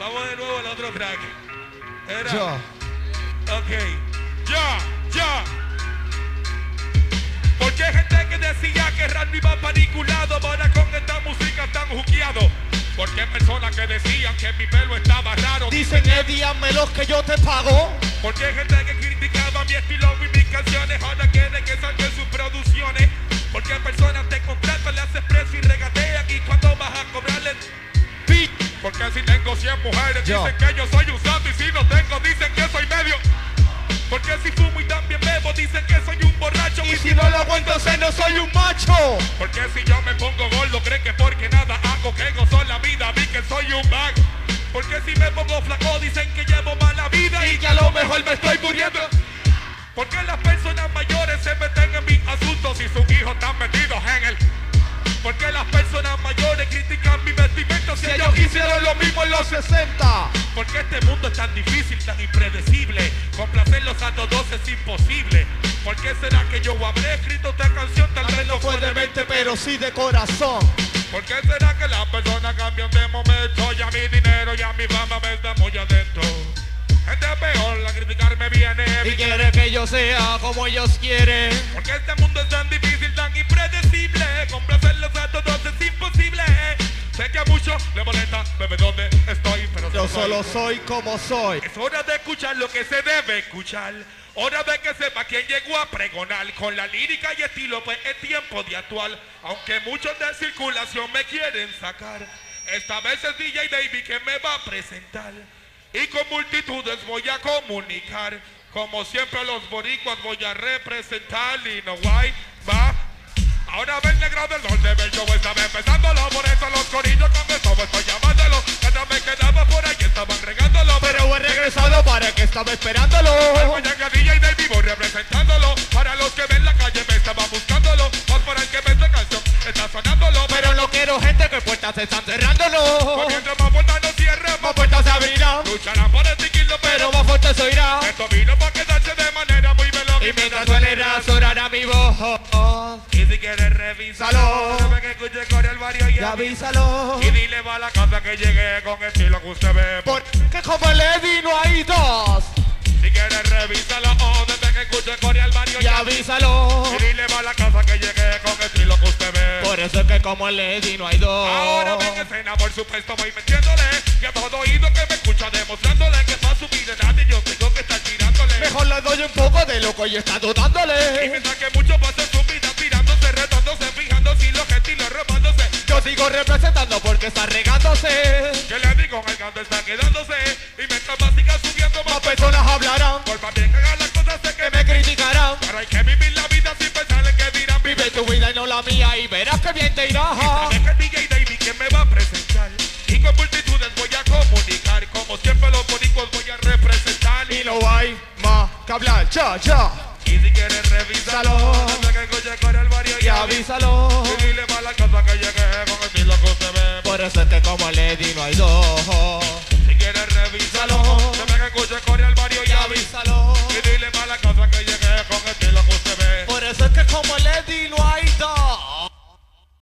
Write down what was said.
Vamos de nuevo al otro track. Era. Ya. Ok. Ya. Porque hay gente que decía que rap no iba para ningún lado, ahora con esta música están juqueados. Porque hay personas que decían que mi pelo estaba raro. Dicen, Eddie, házmelos que yo te pago. Porque hay gente que criticaba mi estilo y mis canciones, ahora quiere que salgan sus producciones. Porque hay personas te contratan, le haces precio y regatean. ¿Y cuándo vas a cobrarle? Porque si tengo 100 mujeres, dicen que yo soy un santo. Y si no tengo, dicen que soy medio. Porque si fumo y también bebo, dicen que soy un borracho. Y si no lo aguanto, no soy un macho. Porque si yo me pongo gordo, creen que porque nada hago, que gozo la vida, vi que soy un bag. Porque si me pongo flaco, dicen que llevo mala vida y que a lo mejor me estoy muriendo. Porque las personas mayores se meten en mis asuntos y sus hijos están metidos en el. Porque las personas mayores critican mi vestimenta si ellos hicieron lo mismo en los 60. Porque este mundo es tan difícil, tan impredecible, complacerlos a todos es imposible. ¿Por qué será que yo habré escrito esta canción? Tal vez no fue de mente, pero sí de corazón. ¿Por qué será que las personas cambian de momento? Y a mi dinero y a mi fama me está muy adentro. Gente peor, a criticarme viene y quiere que yo sea como ellos quieren. Porque este mundo es tan difícil, tan impredecible, complacerlos a todos es imposible. Sé que a muchos les molesta verme donde estoy, pero yo solo soy como soy. Es hora de escuchar lo que se debe escuchar. Hora de que sepa quién llegó a pregonar. Con la lírica y estilo, pues es tiempo de actual. Aunque muchos de circulación me quieren sacar, esta vez es DJ Davey que me va a presentar. Y con multitudes voy a comunicar. Como siempre a los boricuas voy a representar. Y no guay, va. Ahora ven negro del norte, ven yo estaba empezándolo. Por eso los corillos con esto estoy llamándolo. Cada me quedaba por ahí, estaban regándolo. Pero he regresado para que estaba esperándolo. Voy a DJ Davey, voy representándolo. Para los que ven la calle me estaban buscándolo. Más por el que ve esta canción está sonándolo. Pero no quiero gente que puertas se están cerrándolo. Porque mientras más puertas no cierren, más puertas se abrirán. Lucharán por el tiquilo, pero más fuerte se oirá. Esto vino para quedarse de manera muy veloz. Y mientras suene sonará mi voz. Y si quieres revísalo, debe que escuche con el barrio y avísalo. Y dile va a la casa que llegue con el estilo que usted ve. Porque como el Eddie no hay dos. Si quieres revísalo, desde que escuche con el barrio y avísalo. Y dile va a la casa que llegue con el estilo que usted ve. Por eso es que como el Eddie no hay dos. Ahora ven escena, por supuesto voy metiéndole. Y a todo oído que me escucha demostrándole que para subir de nadie yo tengo que estar tirándole. Mejor le doy un poco de loco y está dudándole. Y mientras que muchos pasan su vida tirándose, retándose, fijando si los estilos robándose. Yo sigo representando porque está regándose. Que le digo, el canto está quedándose. Y mientras más siga subiendo, más personas hablarán. Por más bien que hagan las cosas, sé que me criticarán. Pero hay que vivir la vida sin pensar en que dirán. Vive tu vida y no la mía y verás que bien te irá. Y sabes que DJ Davey que me va a presentar. Y con multitudes voy a comunicar. Como siempre los boricuas voy a representar. Y no hay más que hablar, ya. Y si quieres revísalo, desde que escuche con el barrio y avísalo. Y dile para la casa que llegue con el estilo que usted ve. Por eso es que como el Eddie no hay dos.